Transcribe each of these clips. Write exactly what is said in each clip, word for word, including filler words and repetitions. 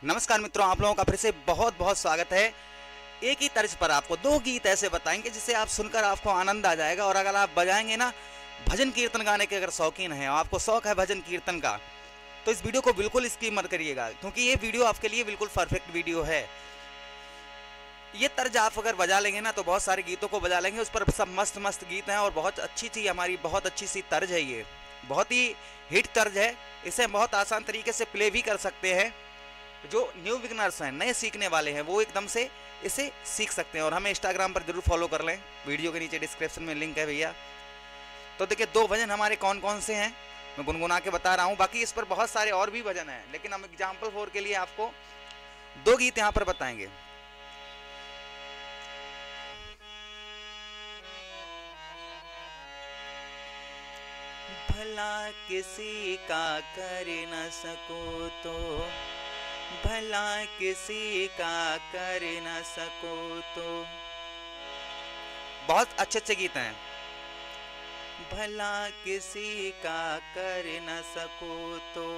नमस्कार मित्रों, आप लोगों का फिर से बहुत बहुत स्वागत है। एक ही तर्ज पर आपको दो गीत ऐसे बताएंगे जिसे आप सुनकर आपको आनंद आ जाएगा। और अगर आप बजाएंगे ना, भजन कीर्तन गाने के अगर शौकीन हैं, आपको शौक है भजन कीर्तन का, तो इस वीडियो को बिल्कुल स्किप मत करिएगा, क्योंकि ये वीडियो आपके लिए बिल्कुल परफेक्ट वीडियो है। ये तर्ज आप अगर बजा लेंगे ना, तो बहुत सारे गीतों को बजा लेंगे, उस पर सब मस्त मस्त गीत हैं और बहुत अच्छी सी हमारी बहुत अच्छी सी तर्ज है। ये बहुत ही हिट तर्ज है, इसे बहुत आसान तरीके से प्ले भी कर सकते हैं। जो न्यू बिगनर्स हैं, नए सीखने वाले हैं, वो एकदम से इसे सीख सकते हैं। और हमें इंस्टाग्राम पर जरूर फॉलो कर लें, वीडियो के नीचे डिस्क्रिप्शन में लिंक है भैया। तो देखिए, दो भजन हमारे कौन कौन से हैं मैं गुनगुना के बता रहा हूँ, बाकी इस पर बहुत सारे और भी भजन हैं, लेकिन हम एग्जाम्पल फोर के लिए आपको दो गीत यहाँ पर बताएंगे। भला किसी का कर न सको तो, भला किसी का कर न सको तो, बहुत अच्छे अच्छे गीत हैं। भला किसी का कर न सको तो,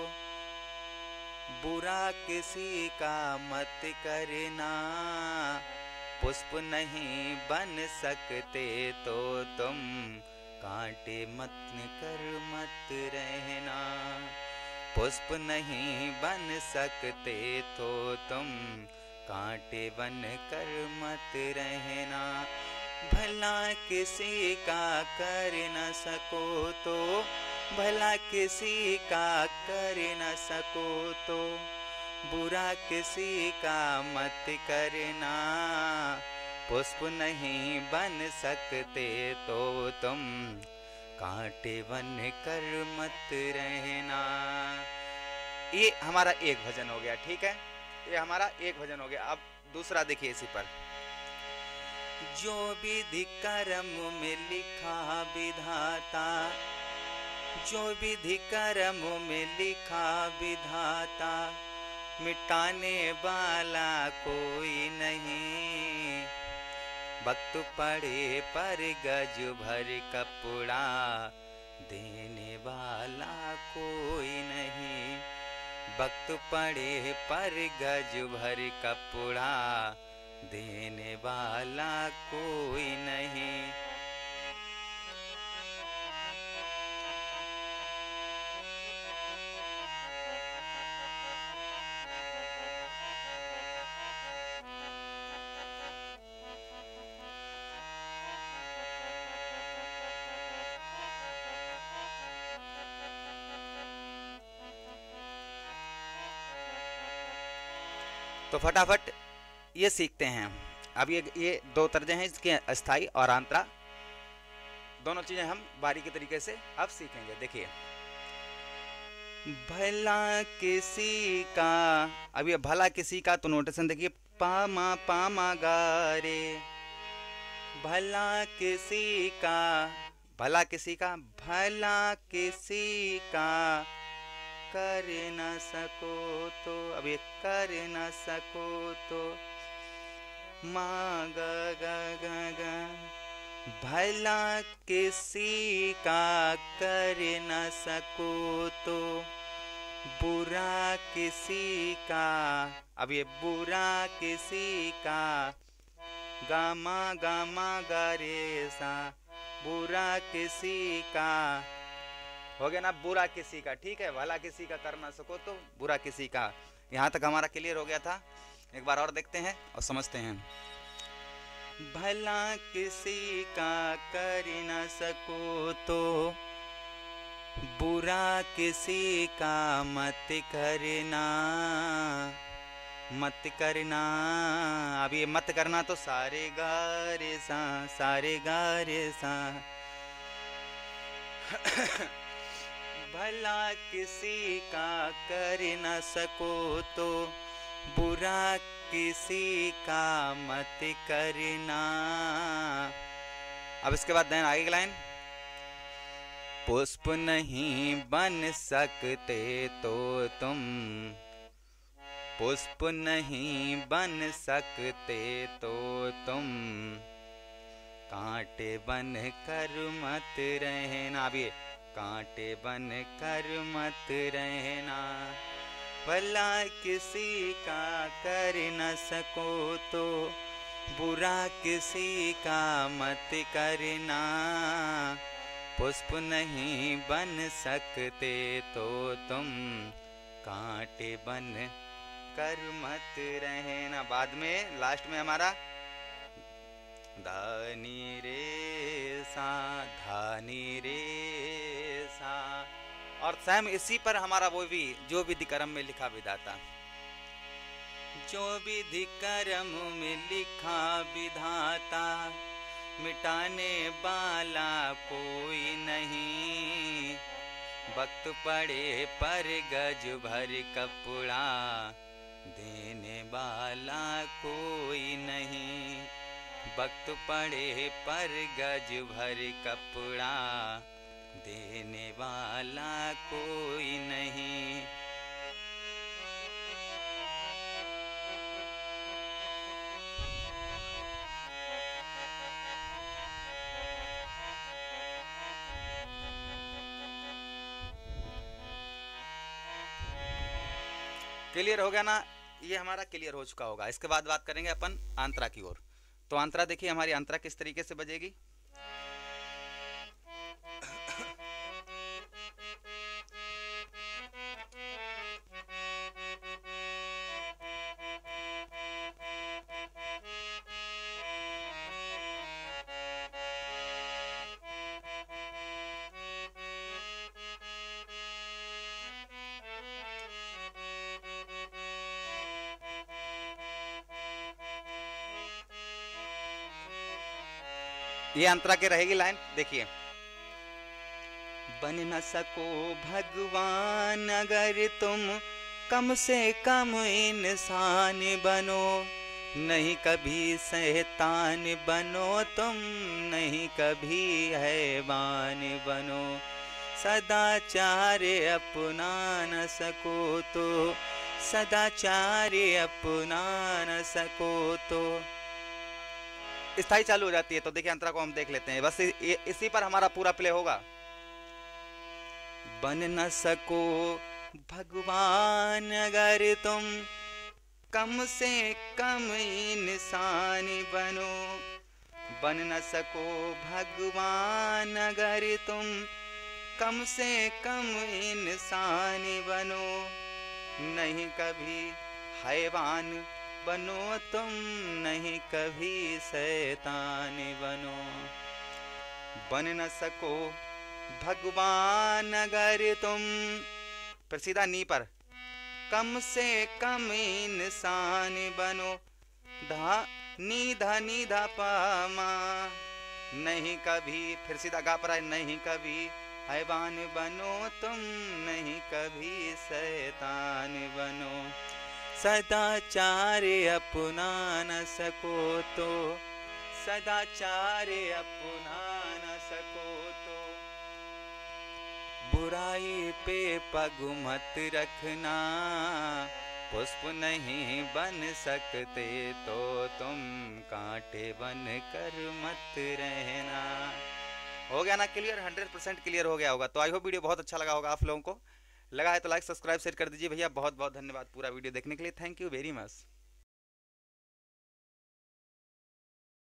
बुरा किसी का मत करना, पुष्प नहीं बन सकते तो तुम कांटे मत कर मत रहना, पुष्प नहीं बन सकते तो तुम कांटे बन कर मत रहना। भला किसी का कर न सको तो, भला किसी का कर न सको तो, बुरा किसी का मत करना, पुष्प नहीं बन सकते तो तुम कांटे बन कर मत रहना। ये हमारा एक भजन हो गया, ठीक है, ये हमारा एक भजन हो गया। अब दूसरा देखिए इसी पर। जो विधि कर्म में लिखा विधाता, जो विधि कर्म में लिखा विधाता, मिटाने वाला कोई नहीं, वक्त पड़े पर गज भर कपड़ा, देने वाला कोई नहीं, वक्त पड़े पर गज भर कपड़ा, देने वाला कोई नहीं। तो फटाफट ये सीखते हैं। अब ये ये दो तर्जें हैं, इसके अस्थाई और आंतरा, दोनों चीजें हम बारीकी तरीके से अब सीखेंगे। देखिए, भला किसी का, अब ये भला किसी का तो नोटेशन देखिए, पा मा पा मा गा रे। भला किसी का, भला किसी का, भला किसी का कर न सको तो, अब ये कर न सको तो, मा गा गा गा गा, भला किसी का कर न सको तो, बुरा किसी का, अब ये बुरा किसी का, गामा गामा गा रे सा, बुरा किसी का, हो गया ना, बुरा किसी का, ठीक है। भला किसी का कर ना सको तो बुरा किसी का, यहाँ तक हमारा क्लियर हो गया था। एक बार और देखते हैं और समझते हैं। भला किसी का कर न सको तो, बुरा किसी का मत करना, मत करना। अब ये मत करना तो सारे गा रे सा, सारे गा रे सा। भला किसी का कर न सको तो, बुरा किसी का मत करना। अब इसके बाद देन आगे की लाइन, पुष्प नहीं बन सकते तो तुम, पुष्प नहीं बन सकते तो तुम कांटे बन कर मत रहना। अब ये कांटे बन कर मत रहना, भला किसी का कर न सको तो बुरा किसी का मत करना। पुष्प नहीं बन सकते तो तुम कांटे बन कर मत रहना। बाद में लास्ट में हमारा धानी रे सा, धानी रे सा। और सेम इसी पर हमारा वो भी जो विधि कर्म में लिखा विधाता, जो विधि कर्म में लिखा विधाता मिटाने वाला कोई नहीं। वक्त पड़े पर गज भर कपड़ा देने वाला कोई नहीं। वक्त पड़े पर गज भर कपड़ा देने वाला कोई नहीं। क्लियर हो गया ना? ये हमारा क्लियर हो चुका होगा। इसके बाद बात करेंगे अपन आंतरा की ओर। तो आंतरा देखिए, हमारी आंतरा किस तरीके से बजेगी। ये अंतरा के रहेगी लाइन, देखिए। बन न सको भगवान अगर तुम कम से कम इंसान बनो। नहीं कभी शैतान बनो तुम, नहीं कभी हैवान बनो। सदाचार अपना न सको तो, सदाचार अपना न सको तो। स्थाई चालू हो जाती है। तो देखिए अंतरा को हम देख लेते हैं, बस इसी पर हमारा पूरा प्ले होगा। बन न सको भगवान अगर तुम कम से कम इंसान बनो। बन न सको भगवान अगर तुम कम से कम इंसान बनो। नहीं कभी हैवान बनो तुम, नहीं कभी शैतान बनो। बन न सको भगवान अगर तुम, फिर सीधा नी पर, कम से कम इंसान बनो। धा नी धा नी धा पामा। नहीं कभी, फिर सीधा गा पर आए, नहीं कभी हैवान बनो तुम, नहीं कभी शैतान बनो। सदाचार अपना न सको तो, सदाचार अपना न सको तो। बुराई पे पग मत रखना। पुष्प नहीं बन सकते तो तुम कांटे बन कर मत रहना। हो गया ना क्लियर? हंड्रेड परसेंट क्लियर हो गया होगा। तो आई होप वीडियो बहुत अच्छा लगा होगा आप लोगों को। लगा है तो लाइक सब्सक्राइब शेयर कर दीजिए भैया। बहुत बहुत धन्यवाद पूरा वीडियो देखने के लिए। Thank you very much.